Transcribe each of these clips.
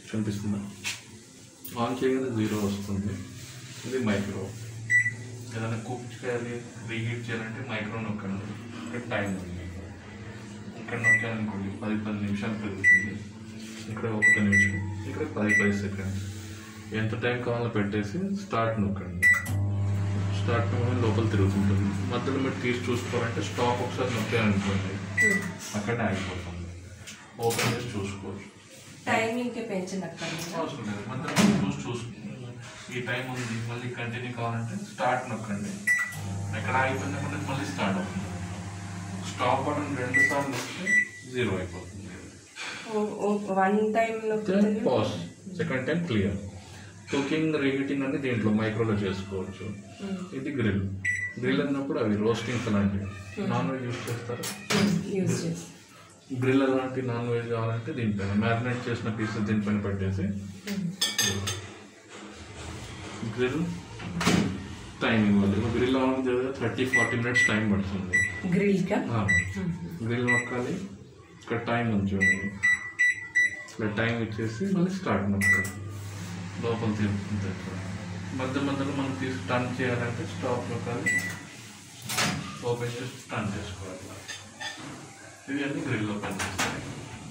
కనిపిస్తుందా? ఆన్ చేయగానే 0 వస్తుంది. ఇది మైక్రో. ఏదైనా కుక్ చేయాలి, రీహీట్ చేయాలంటే మైక్రో నొక్కండి. ఇక్కడ టైం ఉంది, ఇక్కడ నొక్కాలనుకోండి 10 నిమిషాలు పెరుగుతుంది. ఇక్కడ 1 నిమిషం, ఇక్కడ 10 సెకండ్స్. ఎంత టైం కావాలో పెట్టేసి స్టార్ట్ నొక్కండి. స్టార్ట్ లోపల తిరుగుతుంటుంది. మధ్యలో మీరు తీసి చూసుకోవాలంటే స్టాప్ ఒకసారి నొక్కాలనుకోండి, అక్కడనే ఆగిపోతుంది. ఓపెన్ చేసి చూసుకోవచ్చు. టైమింగ్కి పెంచినక్కర్లేదు, అవసరం లేదు. మధ్యలో చూసుకుంటుంది. ఈ టైం ఉంది, మళ్ళీ కంటిన్యూ కావాలంటే స్టార్ట్ నొక్కండి. ఎక్కడ ఆగిపోయినప్పుడు మళ్ళీ స్టార్ట్ అవుతుంది. స్టాప్ బటన్ 2 సార్లు నొక్కితే 0 అయిపోతుంది. 1 time pause, second time clear. Cooking, reheating అనేది దీంట్లో మైక్రోలో చేసుకోవచ్చు. ఇది గ్రిల్. గ్రిల్ అన్నప్పుడు అవి రోస్టింగ్స్ అలాంటివి. నాన్ వెజ్ యూజ్ చేస్తారు. గ్రిల్ అలాంటి నాన్ వెజ్ కావాలంటే దీనిపైన మ్యారినేట్ చేసిన పీసెస్ దీనిపైన పెట్టేసి గ్రిల్ టైం ఇవ్వాలి. గ్రిల్ అవ్వడానికి 30-40 మినిట్స్ టైం పడుతుంది. గ్రిల్ నొక్కాలి, ఇక్కడ టైం ఉంచండి. ఇక్కడ టైం ఇచ్చేసి మళ్ళీ స్టార్ట్ నొక్కాలి. లోపల తిరుగుతుంది. మధ్య మధ్యలో మనం తీసి టర్న్ చేయాలంటే స్టాప్ నొక్కాలి, ఓపెన్ చేసి టర్న్ చేసుకోవాలి. ఇవి అన్నీ గ్రిల్లో పనిచేస్తాయి.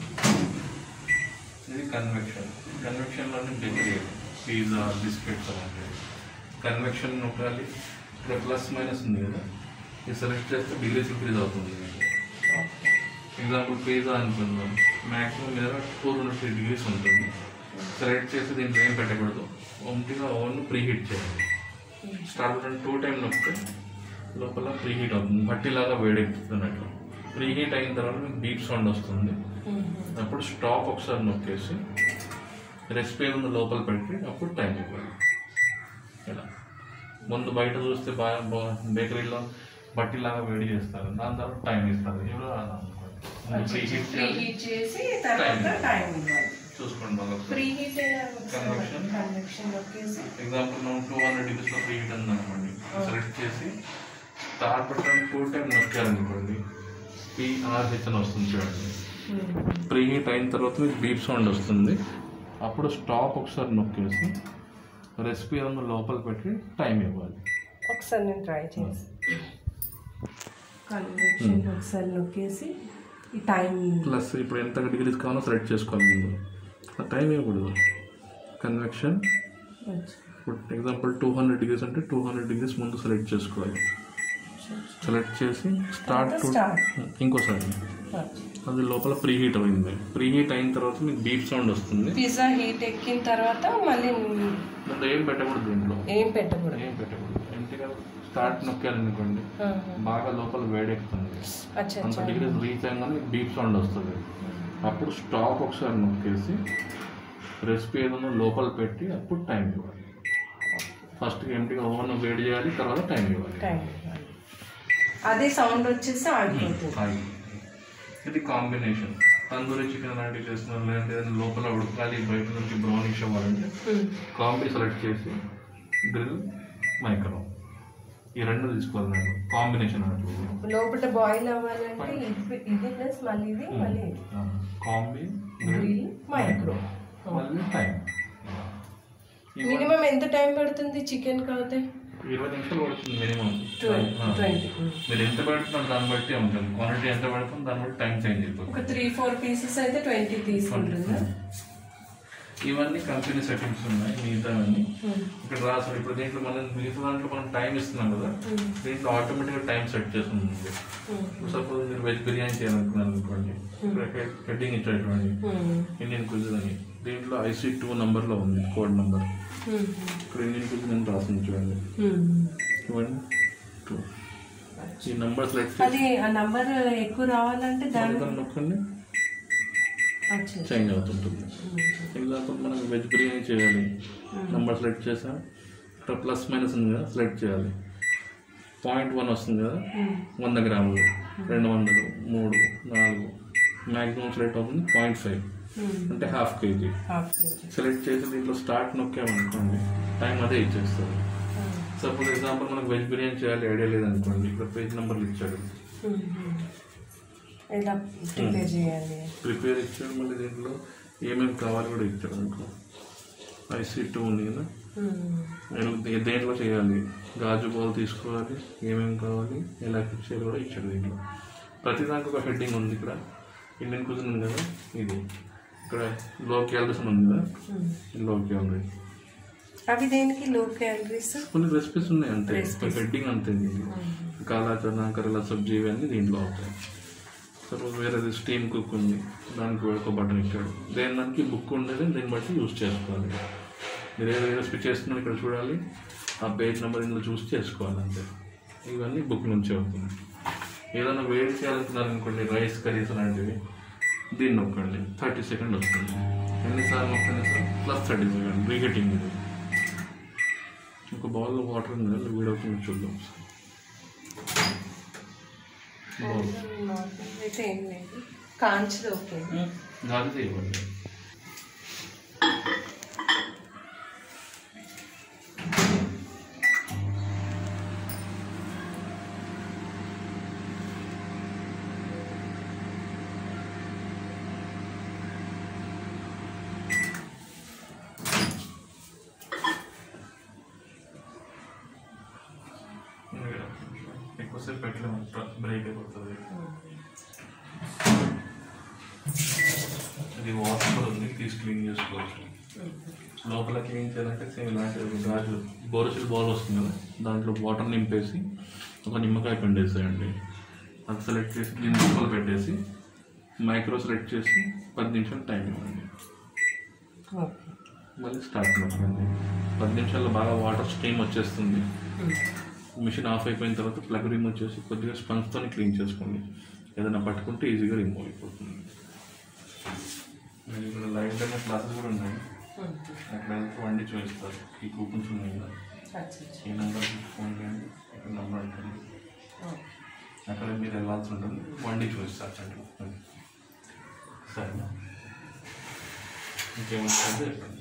ఇది కన్వెక్షన్. కన్వెక్షన్లోనే బేకరీ, పిజ్జా, బిస్కెట్స్ అలాంటివి. కన్వెక్షన్ నొక్కాలి. ఇక్కడ ప్లస్ మైనస్ ఉంది కదా, ఇది సెలెక్ట్ చేస్తే డిగ్రీస్ ఇంక్రీజ్ అవుతుంది. ఎగ్జాంపుల్ పిజ్జా అనుకుందాం, మ్యాక్సిమం మీద 400 degrees ఉంటుంది. సెలెక్ట్ చేసి దీంట్లో ఏం పెట్టకూడదు, ఒంటిగా ఓవెన్ ప్రీహీట్ చేయాలి. స్టార్ట్ బటన్ 2 టైం నొక్కితే లోపల ప్రీహీట్ అవుతుంది, మట్టిలాగా వేడెక్కుతున్నట్లు. ప్రీహీట్ అయిన తర్వాత మీకు బీప్ సౌండ్ వస్తుంది. అప్పుడు స్టాప్ ఒకసారి నొక్కేసి రెసిపీ ఉంది లోపల పెట్టి అప్పుడు టైం ఇవ్వాలి. ఇలా ముందు బయట చూస్తే బాగా బేకరీలో బట్టిలాగా వేడి చేస్తారు, దాని తర్వాత టైం ఇస్తారు. ఎవరు చూసుకోండి. ఎగ్జాంపుల్ మనం 200 degrees ప్రీహీట్ ఉంది అనుకోండి, సెలెక్ట్ చేసి స్టార్ట్ బటన్ 2 టైం నొక్కారనుకోండి, PRH అని వస్తుంది చూడండి. ప్రీహీట్ అయిన తర్వాత మీకు బీప్ సౌండ్ వస్తుంది. అప్పుడు స్టాప్ ఒకసారి నొక్కేసి రెసిపీ ఏమన్నా లోపల పెట్టి టైం ఇవ్వాలి. ఒకసారి నేను ట్రై చేసి కన్వెక్షన్ ఒకసారి నొక్కేసి ఈ టైం ప్లస్ ఇప్పుడు ఎంత డిగ్రీస్ కావాలో సెలెక్ట్ చేసుకోవాలి. ముందు ఆ టైం ఇవ్వకూడదు. కన్వెక్షన్ ఇప్పుడు ఎగ్జాంపుల్ 200 degrees అంటే 200 degrees ముందు సెలెక్ట్ చేసుకోవాలి. సెలెక్ట్ చేసి స్టార్ట్ ఇంకోసారి అది లోపల ప్రీహీట్ అయింది. ప్రీహీట్ అయిన తర్వాత మీకు బీప్ సౌండ్ వస్తుంది. పిజ్జా హీట్ ఎక్కిన తర్వాత మళ్ళీ ఏం పెట్టకూడదు, దీంట్లో ఏం పెట్టకూడదు. ఎంతగా స్టార్ట్ నొక్కాలనుకోండి, బాగా లోపల వేడెక్కుతుంది. అంత డిగ్రీస్ రీచ్ అయ్యాక బీప్ సౌండ్ వస్తుంది. అప్పుడు స్టాప్ ఒకసారి నొక్కేసి రెసిపీ ఏదైనా లోపల పెట్టి అప్పుడు టైం ఇవ్వాలి. ఫస్ట్ ఎంటీగా ఓవెన్ వేడి చేయాలి, తర్వాత టైం ఇవ్వాలి. అదే సౌండ్ వచ్చేసి ఆగిపోతుంది. ఇది కాంబినేషన్. తందూరి చికెన్ లాంటివి చేస్తున్నారు, లేదంటే ఏదైనా లోపల ఉడకాలి, బయట నుంచి బ్రౌనిష్ అవ్వాలంటే కాంబీ సెలెక్ట్ చేసి గ్రిల్, మైక్రో ఈ 2 తీసుకోవాలి. నేను కాంబినేషన్ అన్నట్టు లోపల బాయిల్ అవ్వాలంటే ఇది ప్లస్ మళ్ళీ ఇది మళ్ళీ కాంబీ, గ్రిల్, మైక్రో, మళ్ళీ టైం. మినిమం ఎంత టైం పడుతుంది చికెన్ కావుతే? 20 నిమిషాలు పడుతుంది మినిమం. 20. మీరు ఎంత పెడుతున్నారు దాన్ని బట్టి ఉంటుంది. క్వాంటిటీ ఎంత పెడుతుంది దాన్ని బట్టి టైం చేంజ్ అయిపోతుంది. ఒక 3-4 పీసెస్ అయితే 20 తీసుకుంటుందా? ఇవన్నీ కంపెనీ సెట్టింగ్స్ ఉన్నాయి. మిగతావన్నీ ఇక్కడ రాసారు. ఇప్పుడు దీంట్లో మిగతా దాంట్లో మనం టైం ఇస్తున్నాం కదా, దీంట్లో ఆటోమేటిక్గా టైం సెట్ చేస్తుంది. సపోజ్ మీరు వెజ్ బిర్యానీ చేయాలనుకున్నారు అనుకోండి, హెడ్డింగ్ ఇచ్చేటువంటి ఇండియన్ క్విజిన్ అని, దీంట్లో IC2 నంబర్లో ఉంది కోడ్ నెంబర్. ఇక్కడ ఇండియన్ క్విజిన్ అని రాసింది చూడండి, 1-2. ఈ నెంబర్ సెలెక్ట్ అది ఆ నంబర్ ఎక్కువ రావాలంటే దాన్ని నొక్కండి, చేంజ్ అవుతుంటుంది. ఎగ్జాంపుల్ మనం వెజ్ బిర్యానీ చేయాలి, నెంబర్ సెలెక్ట్ చేసాం, ఇక్కడ ప్లస్ మైనస్ ఉంది కదా, సెలెక్ట్ చేయాలి. 0.1 వస్తుంది కదా, 100 గ్రాములు, 200, 3, 4, మ్యాక్సిమం సెలెక్ట్ అవుతుంది 0.5 అంటే ½ kg. సెలెక్ట్ చేసి దీంట్లో స్టార్ట్ నొక్కామనుకోండి, టైం అదే ఇచ్చేస్తుంది. సపోజ్ ఎగ్జాంపుల్ మనకు వెజ్ బిర్యానీ చేయాలి ఐడియా లేదనుకోండి, ఇక్కడ పేజ్ నెంబర్లు ఇచ్చాడు, ప్రిపేర్ ఇచ్చాడు. మళ్ళీ దీంట్లో ఏమేమి కావాలి కూడా ఇచ్చాడు మీకు. IC2 ఉంది కదా, నేను దేంట్లో చేయాలి, గాజు బాల్ తీసుకోవాలి, ఏమేమి కావాలి, ఎలా ఫిక్స్ చేయాలి కూడా ఇచ్చాడు. దీంట్లో ప్రతిదానికి ఒక హెడ్డింగ్ ఉంది. ఇక్కడ ఇండియన్ కుజిన్ ఉంది కదా, ఇది ఇక్కడ లో క్యాలరీస్ ఉంది కదా, లో క్యాలరీస్ అవి దేనికి లో క్యాలరీస్ కొన్ని రెసిపీస్ ఉన్నాయి అంతే, హెడ్డింగ్ అంతే. కాలా చనా కరేలా సబ్జీ ఇవన్నీ దీంట్లో అవుతాయి. సపోజ్ వేరేది స్టీమ్ కుక్ ఉంది, దానికి ఒక బటన్ ఇచ్చాడు. దానికి బుక్ ఉండేది, దీన్ని బట్టి యూజ్ చేసుకోవాలి. మీరు ఏదో రెసిపీ చేస్తున్నారు ఇక్కడ చూడాలి, ఆ పేజ్ నెంబర్ ఇందులో చూసి చేసుకోవాలి అంతే. ఇవన్నీ బుక్ నుంచి అవుతుంది. ఏదైనా వేడి చేయాలనుకున్నారు అనుకోండి, రైస్ కర్రీస్ లాంటివి, దీన్ని నొక్కండి, 30 సెకండ్ వస్తుంది. ఎన్నిసార్లు నొక్కండి సార్, +30 సెకండ్ రీహీటింగ్. ఇది ఒక బౌల్లో వాటర్ ఉంది కదా, వీడవుతుంది చూద్దాం. అయితే ఏం లేదు, కాంచిది ఓకే, గాలితో ఇవ్వండి. ఎక్కువసేపు పెట్టలేము, బ్రేక్ అయిపోతుంది. ఇది వాటర్ కూడా ఉంది, తీసి క్లీన్ చేసుకోవచ్చు. లోపల క్లీన్ చేయాలంటే సేమ్ ఇలాంటి గాజు బోరసిల్ బౌల్ వస్తుంది కదా, దాంట్లో వాటర్ నింపేసి ఒక నిమ్మకాయ పిండేసేయండి. అది సెలెక్ట్ చేసి దీన్ని లోపల పెట్టేసి మైక్రో సెలెక్ట్ చేసి 10 నిమిషాలు టైం ఇవ్వండి. మళ్ళీ స్టార్ట్ నొక్కండి. 10 నిమిషాల్లో బాగా వాటర్ స్టీమ్ వచ్చేస్తుంది. మిషన్ ఆఫ్ అయిపోయిన తర్వాత ప్లగ్ రిమూవ్ చేసి కొద్దిగా స్పంజ్తో క్లీన్ చేసుకోండి. ఏదైనా పట్టుకుంటే ఈజీగా రిమూవ్ అయిపోతుంది. మీరు ఇక్కడ లైవ్ డెమో క్లాసెస్ కూడా ఉన్నాయి, అక్కడ వెళ్తే వండి చూపిస్తారు. ఈ కూపన్స్ ఉన్నాయి కదా, ఈ నెంబర్ ఫోన్ చేయండి, ఇక్కడ నెంబర్ ఉంటుంది, అక్కడ మీరు వెళ్ళాల్సి ఉంటుంది, వండి చూపిస్తారు. సరేనా, ఇంకేమంటే చెప్పండి.